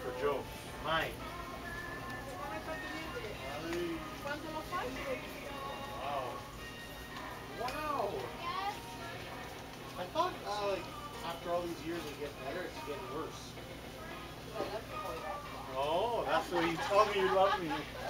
for Joe. Mine. Wow. Wow. I thought like after all these years it get better, it's getting worse. Oh, that's what you tell me you love me.